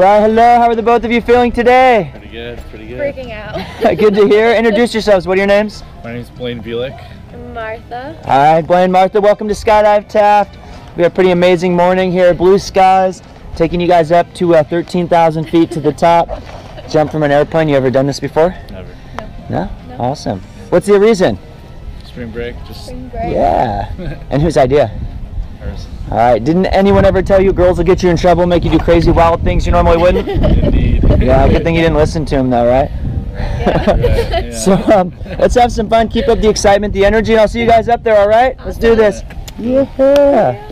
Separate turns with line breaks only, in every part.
Well, hello. How are the both of you feeling today?
Pretty good, pretty good.
Freaking out.
Good to hear. Introduce yourselves. What are your names?
My name's Blaine Bielik.
Martha.
All right, Blaine, Martha, welcome to Skydive Taft. We have a pretty amazing morning here. Blue skies, taking you guys up to 13,000 feet to the top. Jump from an airplane. You ever done this before?
Never.
No? Awesome. What's the reason?
Spring break, just
Spring break.
Yeah. And whose idea?
hers.
All right. Didn't anyone ever tell you girls will get you in trouble, make you do crazy, wild things you normally wouldn't?
Indeed.
Yeah, good thing you didn't listen to him though, right?
Yeah.
Right, yeah.
So let's have some fun, keep up the excitement, the energy, and I'll see you guys up there, all right? Let's do this. Yeah.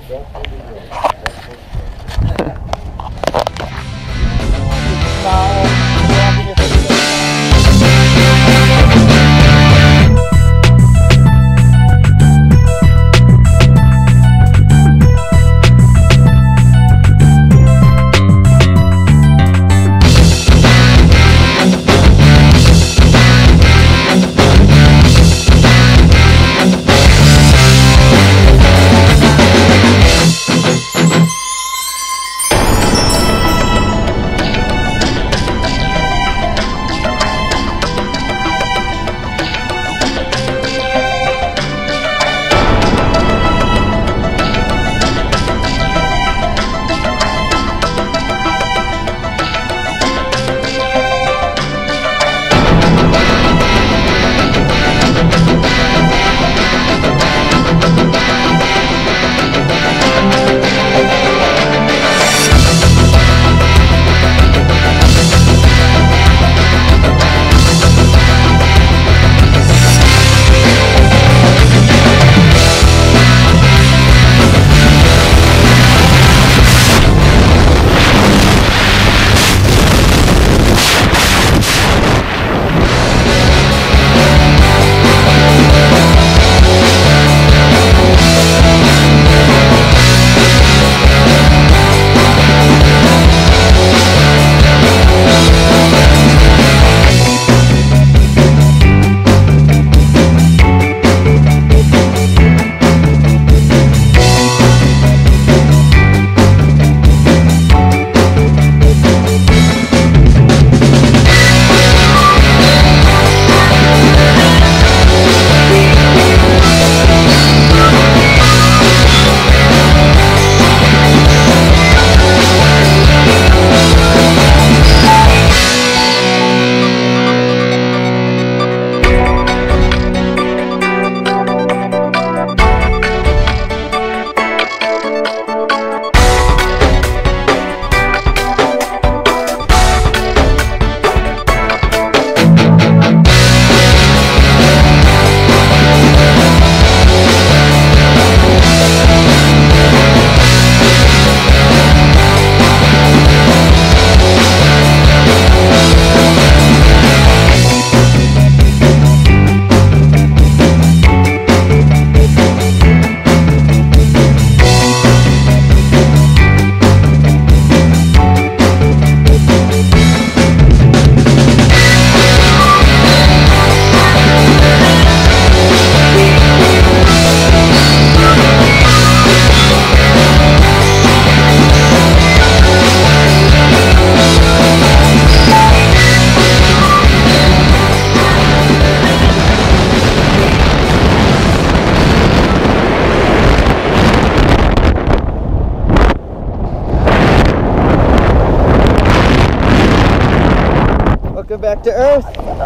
Welcome back to Earth.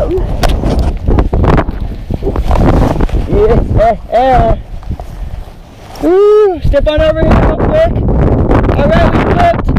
Yeah. Woo. Step on over here real quick. All right, we flipped.